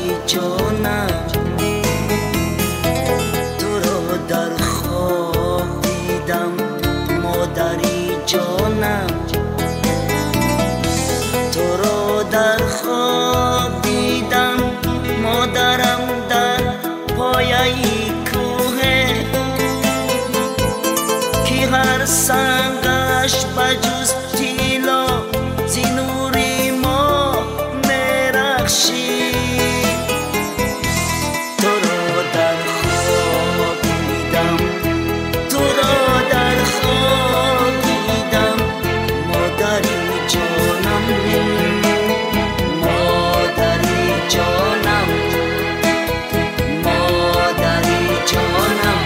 مادری جانم، تو رو در خواب دیدم مادری جانم، تو رو در خواب دیدم مادرم در پایه کوه، کی هر سنگش بجز تیلا زینوری ما مرخشید. تو رو در خواب دیدم، تو رو در خواب دیدم مادری جانم، مادری جانم، مادری جانم.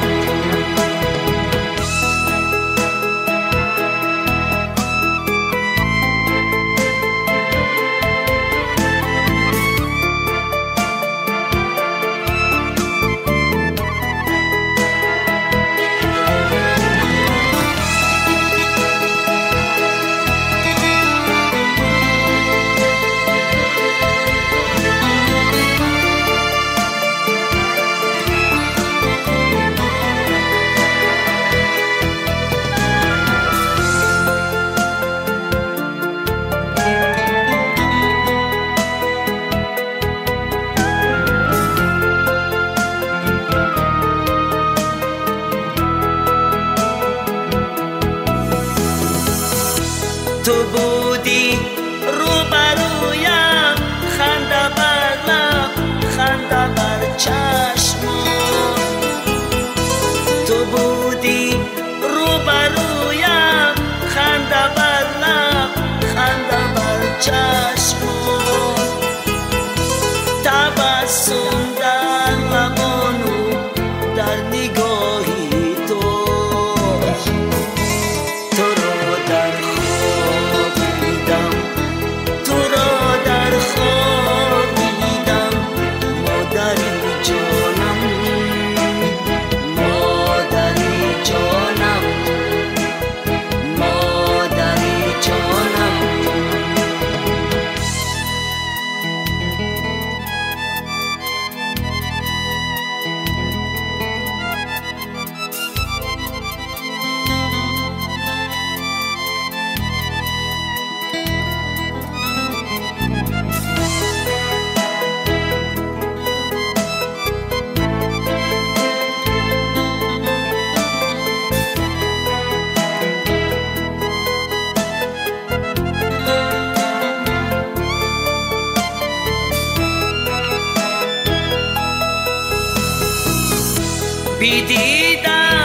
تو بودی روبرویم، خنده بر لب، خنده بر چشمم، تو بودی روبرویم، خنده بر لب، خنده بر چشمم، تبسم در لبان و در نگاهی تو، تو رو در خواب دیدم، تو رو در خواب دیدم مادری جانم، مادری جانم، مادری جانم. بیدیدم